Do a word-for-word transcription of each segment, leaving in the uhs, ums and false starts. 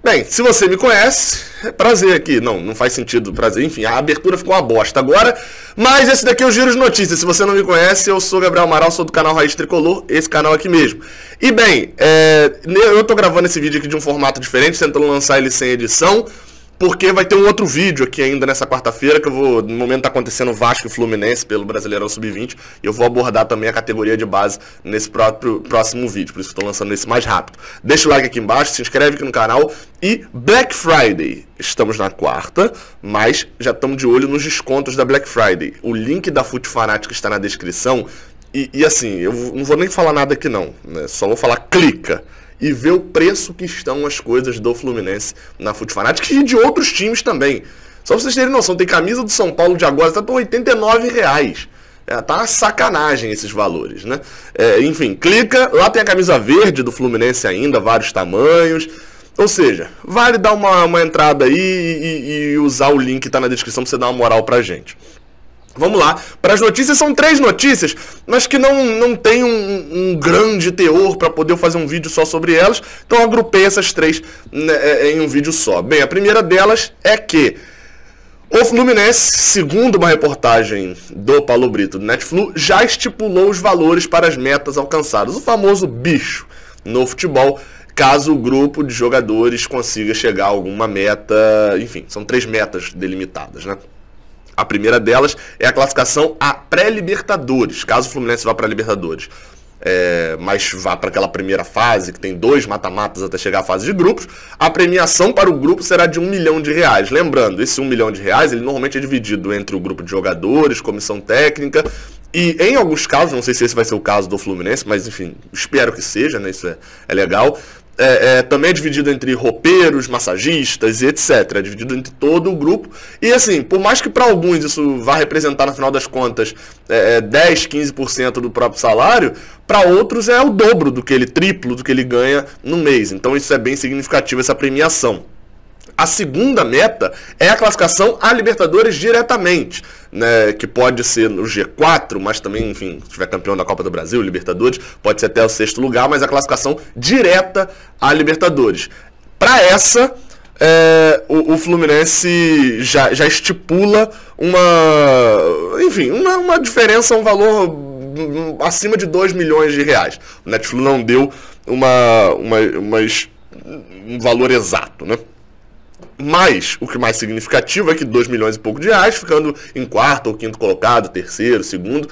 Bem, se você me conhece, é prazer aqui. Não, não faz sentido prazer. Enfim, a abertura ficou uma bosta agora. Mas esse daqui é o Giro de Notícias. Se você não me conhece, eu sou Gabriel Amaral, sou do canal Raiz Tricolor, esse canal aqui mesmo. E bem, é, eu tô gravando esse vídeo aqui de um formato diferente, tentando lançar ele sem edição, porque vai ter um outro vídeo aqui ainda nessa quarta-feira, que eu vou, no momento tá acontecendo Vasco e Fluminense pelo Brasileirão sub vinte, e eu vou abordar também a categoria de base nesse próprio, próximo vídeo, por isso que eu tô lançando esse mais rápido. Deixa o like aqui embaixo, se inscreve aqui no canal, e Black Friday, estamos na quarta, mas já estamos de olho nos descontos da Black Friday. O link da Fute Fanática está na descrição, e, e assim, eu não vou nem falar nada aqui não, né? Só vou falar clica e ver o preço que estão as coisas do Fluminense na Fute Fanática e de outros times também. Só pra vocês terem noção, tem camisa do São Paulo de agora, tá por oitenta e nove reais. É, tá uma sacanagem esses valores, né? É, enfim, clica, lá tem a camisa verde do Fluminense ainda, vários tamanhos. Ou seja, vale dar uma, uma entrada aí e, e usar o link que tá na descrição pra você dar uma moral pra gente. Vamos lá, para as notícias, são três notícias, mas que não, não tem um, um grande teor para poder fazer um vídeo só sobre elas, então eu agrupei essas três, né, em um vídeo só. Bem, a primeira delas é que o Fluminense, segundo uma reportagem do Paulo Brito do Netflu, já estipulou os valores para as metas alcançadas, o famoso bicho no futebol, caso o grupo de jogadores consiga chegar a alguma meta, enfim, são três metas delimitadas, né? A primeira delas é a classificação a pré-Libertadores, caso o Fluminense vá para a Libertadores, é, mas vá para aquela primeira fase, que tem dois mata-matas até chegar à fase de grupos, a premiação para o grupo será de um milhão de reais. Lembrando, esse um milhão de reais, ele normalmente é dividido entre o grupo de jogadores, comissão técnica, e em alguns casos, não sei se esse vai ser o caso do Fluminense, mas enfim, espero que seja, né, isso é, é legal. É, é, também é dividido entre roupeiros, massagistas e etcétera. É dividido entre todo o grupo. E assim, por mais que para alguns isso vá representar, no final das contas, é, dez, quinze por cento do próprio salário, para outros é o dobro do que ele, triplo do que ele ganha no mês. Então isso é bem significativo, essa premiação. A segunda meta é a classificação a Libertadores diretamente, né, que pode ser no G quatro, mas também, enfim, se tiver campeão da Copa do Brasil, Libertadores, pode ser até o sexto lugar, mas a classificação direta a Libertadores. Para essa, é, o, o Fluminense já, já estipula uma, enfim, uma, uma diferença, um valor acima de dois milhões de reais. O Netflix não deu uma, uma, uma, um valor exato, né? Mas o que mais significativo é que dois milhões e pouco de reais, ficando em quarto ou quinto colocado, terceiro, segundo.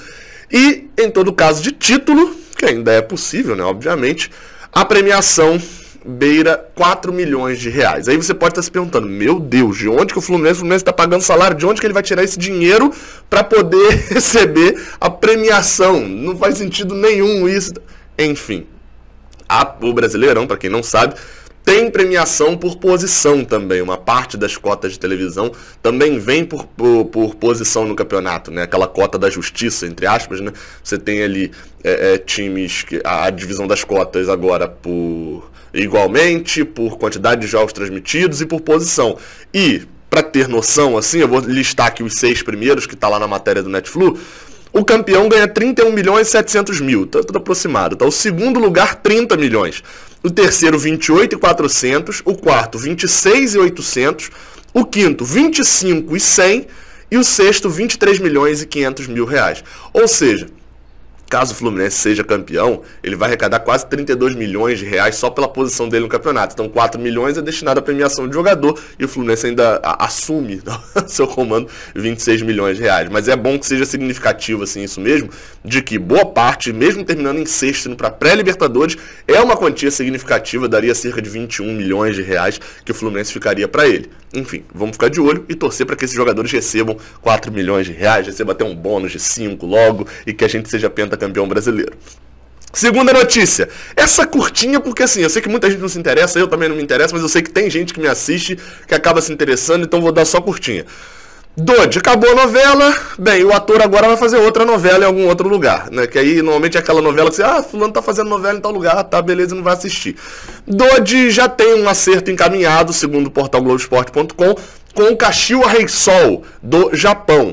E em todo caso de título, que ainda é possível, né, obviamente, a premiação beira quatro milhões de reais. Aí você pode estar se perguntando, meu Deus, de onde que o Fluminense, o Fluminense está pagando salário? De onde que ele vai tirar esse dinheiro para poder receber a premiação? Não faz sentido nenhum isso. Enfim, a, o Brasileirão, para quem não sabe, tem premiação por posição também. Uma parte das cotas de televisão também vem por, por, por posição no campeonato, né? Aquela cota da justiça, entre aspas, né? Você tem ali é, é, times, que a, a divisão das cotas agora por igualmente, por quantidade de jogos transmitidos e por posição. E, para ter noção, assim, eu vou listar aqui os seis primeiros que está lá na matéria do Netflu. O campeão ganha trinta e um milhões e setecentos mil, tá tudo aproximado. Tá? O segundo lugar, trinta milhões. O terceiro, vinte e oito mil e quatrocentos. O quarto, vinte e seis mil e oitocentos. O quinto, vinte e cinco mil e cem. E o sexto, vinte e três milhões e quinhentos mil reais. Ou seja, caso o Fluminense seja campeão, ele vai arrecadar quase trinta e dois milhões de reais só pela posição dele no campeonato. Então quatro milhões é destinado à premiação de jogador e o Fluminense ainda assume seu comando vinte e seis milhões de reais. Mas é bom que seja significativo assim isso mesmo, de que boa parte, mesmo terminando em sexto indo para pré-Libertadores, é uma quantia significativa, daria cerca de vinte e um milhões de reais que o Fluminense ficaria para ele. Enfim, vamos ficar de olho e torcer para que esses jogadores recebam quatro milhões de reais, recebam até um bônus de cinco logo e que a gente seja pentacampeão brasileiro. Segunda notícia, essa curtinha, porque assim, eu sei que muita gente não se interessa, eu também não me interesso, mas eu sei que tem gente que me assiste que acaba se interessando, então vou dar só curtinha. Dodge, acabou a novela, bem, o ator agora vai fazer outra novela em algum outro lugar, né, que aí normalmente é aquela novela que você, ah, fulano tá fazendo novela em tal lugar, tá, beleza, não vai assistir. Dodge já tem um acerto encaminhado, segundo o portal Globoesporte ponto com, com o Kashiwa Reysol, do Japão.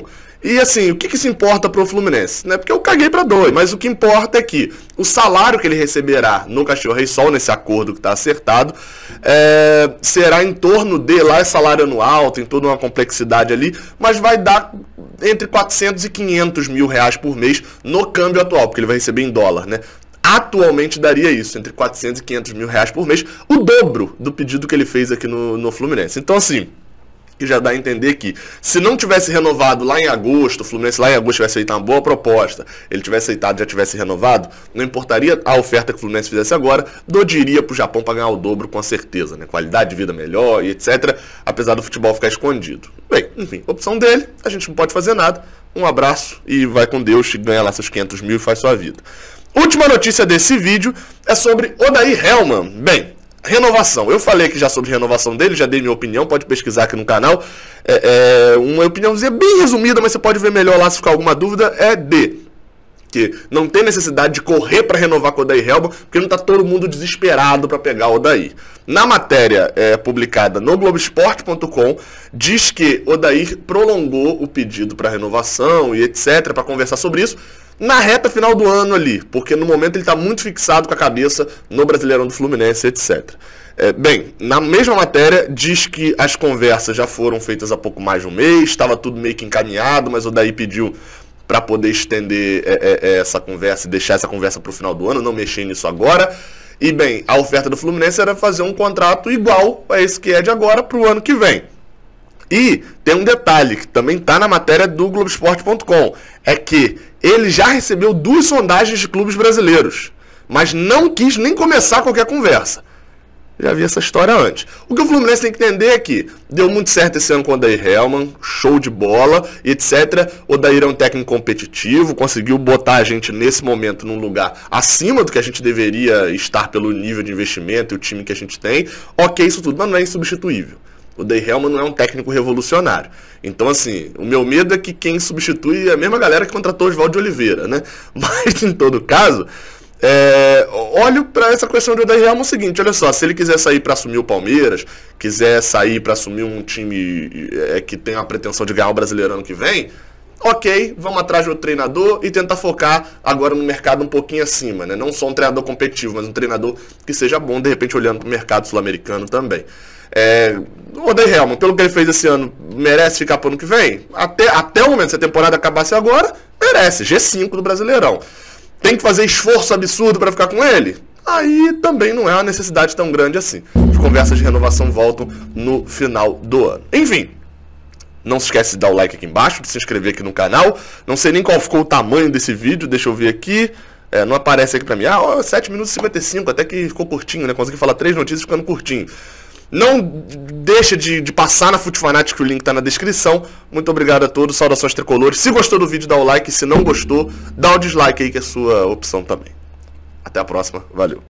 E assim, o que, que se importa pro Fluminense? Né? Porque eu caguei pra dois, mas o que importa é que o salário que ele receberá no Castilho Rei Sol, nesse acordo que está acertado, é, será em torno de, lá é salário anual, tem toda uma complexidade ali, mas vai dar entre quatrocentos e quinhentos mil reais por mês no câmbio atual, porque ele vai receber em dólar, né? Atualmente daria isso, entre quatrocentos e quinhentos mil reais por mês, o dobro do pedido que ele fez aqui no, no Fluminense. Então assim, que já dá a entender que se não tivesse renovado lá em agosto, o Fluminense lá em agosto tivesse aceitado uma boa proposta, ele tivesse aceitado e já tivesse renovado, não importaria a oferta que o Fluminense fizesse agora, Dodi iria pro Japão para ganhar o dobro com certeza, né? Qualidade de vida melhor e etcétera, apesar do futebol ficar escondido. Bem, enfim, opção dele, a gente não pode fazer nada. Um abraço e vai com Deus, ganha lá seus quinhentos mil e faz sua vida. Última notícia desse vídeo é sobre Odair Hellmann. Bem, renovação. Eu falei aqui já sobre renovação dele, já dei minha opinião, pode pesquisar aqui no canal. É, é uma opiniãozinha bem resumida, mas você pode ver melhor lá se ficar alguma dúvida, é de que não tem necessidade de correr para renovar com o Odair Hellmann, porque não está todo mundo desesperado para pegar o Odair. Na matéria é, publicada no Globoesporte ponto com, diz que Odair prolongou o pedido para renovação e etcétera, para conversar sobre isso, na reta final do ano ali, porque no momento ele está muito fixado com a cabeça no Brasileirão do Fluminense, etcétera. É, bem, na mesma matéria diz que as conversas já foram feitas há pouco mais de um mês, estava tudo meio que encaminhado, mas o Odair pediu para poder estender é, é, essa conversa e deixar essa conversa para o final do ano, não mexer nisso agora. E bem, a oferta do Fluminense era fazer um contrato igual a esse que é de agora para o ano que vem. E tem um detalhe que também está na matéria do Globoesporte ponto com, é que ele já recebeu duas sondagens de clubes brasileiros, mas não quis nem começar qualquer conversa. Já vi essa história antes. O que o Fluminense tem que entender é que deu muito certo esse ano com o Odair Hellmann, show de bola, etcétera. O Odair é um técnico competitivo, conseguiu botar a gente nesse momento num lugar acima do que a gente deveria estar pelo nível de investimento e o time que a gente tem. Ok, isso tudo, mas não é insubstituível. O Odair Hellmann não é um técnico revolucionário. Então, assim, o meu medo é que quem substitui é a mesma galera que contratou o Oswaldo de Oliveira, né? Mas, em todo caso, é, olho para essa questão do Odair Hellmann o seguinte, olha só, se ele quiser sair para assumir o Palmeiras, quiser sair para assumir um time é, que tem a pretensão de ganhar o Brasileirão ano que vem, ok, vamos atrás do treinador e tentar focar agora no mercado um pouquinho acima, né? Não só um treinador competitivo, mas um treinador que seja bom, de repente olhando para o mercado sul-americano também. É, o Odair Hellmann, pelo que ele fez esse ano, merece ficar para o ano que vem? Até, até o momento, se a temporada acabasse agora, merece, G cinco do Brasileirão. Tem que fazer esforço absurdo para ficar com ele? Aí também não é uma necessidade tão grande assim. As conversas de renovação voltam no final do ano. Enfim, não se esquece de dar o like aqui embaixo, de se inscrever aqui no canal. Não sei nem qual ficou o tamanho desse vídeo, deixa eu ver aqui. É, não aparece aqui pra mim. Ah, ó, sete minutos e cinquenta e cinco, até que ficou curtinho, né? Consegui falar três notícias ficando curtinho. Não deixa de, de passar na FutiFanatic, o link tá na descrição. Muito obrigado a todos, saudações tricolores. Se gostou do vídeo, dá o like. Se não gostou, dá o dislike aí, que é a sua opção também. Até a próxima, valeu.